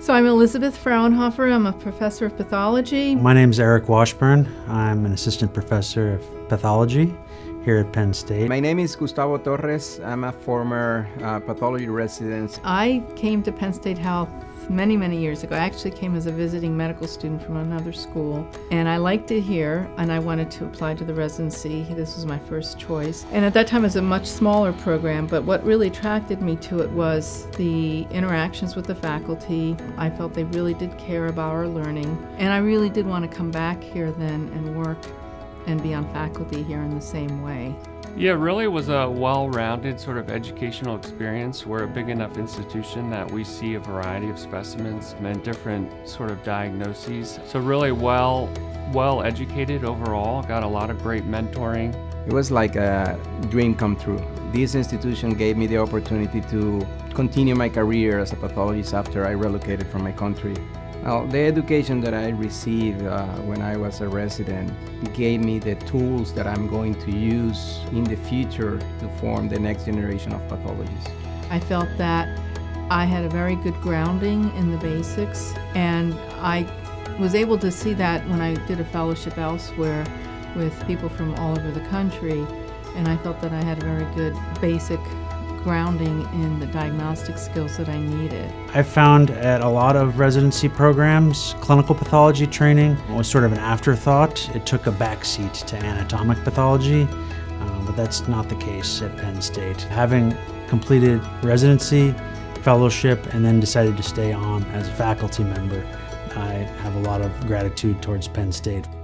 So I'm Elizabeth Fraunhofer. I'm a professor of pathology. My name is Eric Washburn. I'm an assistant professor of pathology here at Penn State. My name is Gustavo Torres. I'm a former pathology resident. I came to Penn State Health many, many years ago. I actually came as a visiting medical student from another school, and I liked it here, and I wanted to apply to the residency. This was my first choice. And at that time it was a much smaller program, but what really attracted me to it was the interactions with the faculty. I felt they really did care about our learning, and I really did want to come back here then and work and be on faculty here in the same way. Yeah, really it was a well-rounded sort of educational experience. We're a big enough institution that we see a variety of specimens and different sort of diagnoses. So really well educated overall, got a lot of great mentoring. It was like a dream come true. This institution gave me the opportunity to continue my career as a pathologist after I relocated from my country. Well, the education that I received when I was a resident gave me the tools that I'm going to use in the future to form the next generation of pathologists. I felt that I had a very good grounding in the basics, and I was able to see that when I did a fellowship elsewhere with people from all over the country, and I felt that I had a very good basic grounding in the diagnostic skills that I needed. I found at a lot of residency programs, clinical pathology training was sort of an afterthought. It took a backseat to anatomic pathology, but that's not the case at Penn State. Having completed residency, fellowship, and then decided to stay on as a faculty member, I have a lot of gratitude towards Penn State.